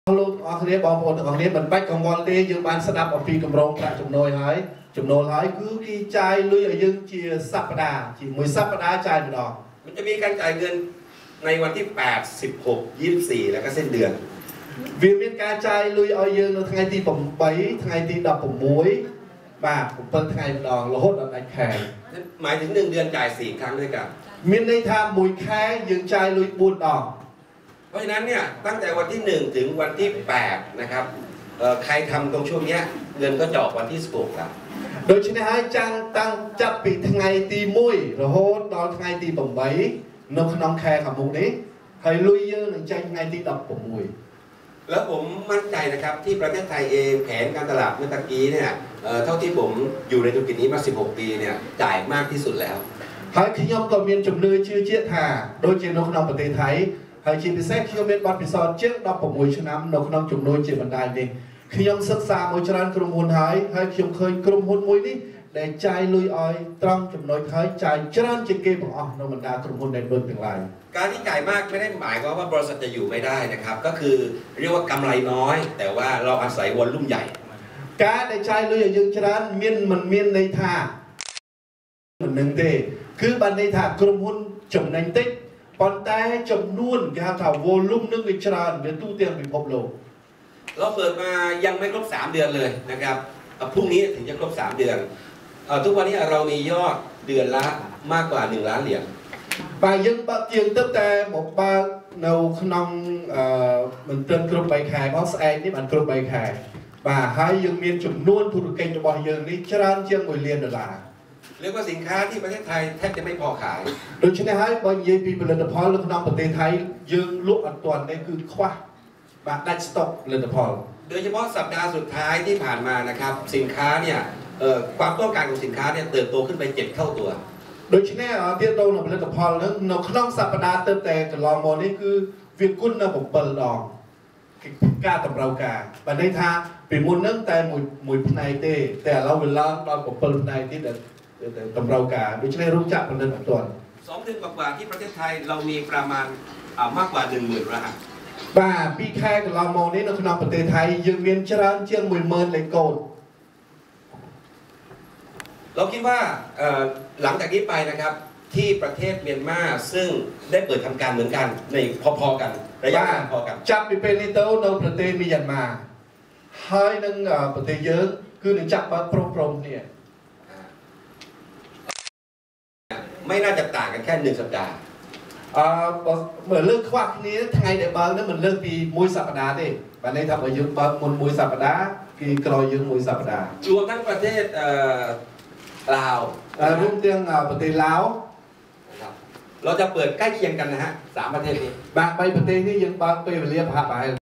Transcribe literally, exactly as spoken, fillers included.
លោកអរគ្នាបងប្អូនទាំងអស់គ្នាមិនបាច់កង្វល់ទេយើងបានស្ដាប់អំពីគម្រោងប្រាក់ចំណូលហើយចំណូលហើយគឺគេចាយលុយឲ្យយើងជាសប្តាហ៍ជាមួយសប្តាហ៍ចាយម្ដងมันจะมีการจ่ายเงินในวันที่แปด สิบหก ยี่สิบสี่แล้วก็สิ้นเดือนវាមានការចាយលុយឲ្យយើងនៅថ្ងៃទីeightថ្ងៃទីสิบหกបាទsevenថ្ងៃម្ដងរហូតដល់ដាច់ខែหมายถึงหนึ่งเดือนจ่ายสี่ครั้งด้วยกันមានន័យថាមួយខែយើងចាយលុយfourដងเพราะฉะนั้นเนี่ยตั้งแต่วันที่หนึ่งถึงวันที่แปดนะครับใครทำตรงช่วงนี้เงินก็จะออกวันที่สิบหกครับโดยฉะนั้นให้จังตั้งจับปีថ្ងៃទីoneរហូតដល់ថ្ងៃទីeightនៅក្នុងខែខាងមុខនេះហើយលុយយើងនឹងចាយថ្ងៃទីสิบหกแล้วผมมั่นใจนะครับที่ประเทศไทยเองแผนการตลาดเมื่อกี้เนี่ยเท่าที่ผมอยู่ในธุรกิจนี้มาสิบหกปีเนี่ยจ่ายมากที่สุดแล้วហើយខ្ញុំក៏មានជំនឿជឿជាក់ថាដូចជានៅក្នុងប្រទេសថៃហើយជាពិសេសខ្ញុំមានបទពិសោធន៍ជាងsixteenឆ្នាំនៅក្នុងជំនួយជាបណ្ដាញនេះខ្ញុំសិក្សាមួយច្រើនក្រុមហ៊ុនហើយហើយខ្ញុំឃើញក្រុមហ៊ុនមួយនេះដែលចាយលុយឲ្យត្រង់ចំណុចហើយចាយច្រើនជាងគេបង្អស់នៅបណ្ដាក្រុមហ៊ុនដែលដូចទាំងឡាយการที่จ่ายมากไม่ได้หมายความว่าบริษัทจะอยู่ไม่ได้นะครับก็คือเรียกว่ากำไรน้อยแต่ว่าเราอาศัยวอลลุ่มใหญ่ការដែលចាយលុយឲ្យយើងច្រើនមានមិនមានន័យថាមិននឹងទេគឺបានន័យថាក្រុមហ៊ុនចំណេញតិចប៉ុន្តែចំនួនគេហៅថា volume នឹងវាច្រើនវាទូទាំងពិភពលោកเราเปิดมายังไม่ครบสามเดือนเลยนะครับพรุ่งนี้ถึงจะครบสามเดือนทุกวันนี้เรามียอดเดือนละมากกว่าหนึ่งล้านเหรียญបាទយើងបើកជាងទៅតែមកបើកនៅក្នុងអឺមិនត្រឹមគ្រប់3ខែមកស្អែកនេះបានគ្រប់3ខែបាទហើយយើងមានចំនួនធុរកិច្ចរបស់យើងនេះច្រើនជាងoneលានដុល្លារเรียกว่าสินค้าที่ประเทศไทยแทบจะไม่พอขายដូច្នេះហើយបើនិយាយពីផលិតផលនៅក្នុងប្រទេសថៃយើងលក់អត់ទាន់ទេគឺខ្វះបាទដាច់ស្តុកផលិតផលโดยเฉพาะสัปดาห์สุดท้ายที่ผ่านมานะครับสินค้าเนี่ยความต้องการของสินค้าเนี่ยเติบโตขึ้นไปเจ็ดเท่าตัวដូច្នេះទាក់ទងនឹងផលិតផលហ្នឹងនៅក្នុងសប្តាហ៍ទៅតែកន្លងមកនេះគឺវាគុណនៅsevenដងការតម្រូវការបើន័យថាពីមុនហ្នឹងតែមួយមួយផ្នែកទេតែឥឡូវវាឡើងដល់sevenផ្នែកទៀតដែលតម្រូវការដូច្នេះរោងចក្រផលិតអត់ទាន់สองเดือนกว่าๆที่ประเทศไทยเรามีประมาณมากกว่าหนึ่งหมื่นรหัสបាទពីខែកន្លងមកនេះនៅក្នុងប្រទេសថៃយើងមានច្រើនជាងoneหมื่นលេខកូដเราคิดว่าหลังจากนี้ไปนะครับที่ประเทศเมียนมาซึ่งได้เปิดทำการเหมือนกันในพอๆกันระยะพอกันចាប់ពីពេលនេះទៅនៅប្រទេសមីយ៉ាន់ម៉ាហើយនឹងប្រទេសយើងគឺនឹងចាប់បើកព្រមព្រមគ្នាไม่น่าจะต่างกันแค่หนึ่งสัปดาห์អឺបើលើកខ្វះគ្នាថ្ងៃដែលបើកនោះមិនលើកពីមួយសប្តាហ៍ទេបាទន័យថាបើយើងបើកមុនមួយសប្តាហ៍គឺក្រោយយើងមួយសប្តាហ៍รวมทั้งประเทศลาวរួមទាំងប្រទេសឡាវเราจะเปิดใกล้เคียงกันนะฮะสามประเทศนี้បាទបីប្រទេសនេះយើងបើកពេលវេលាប្រហាក់ប្រហែល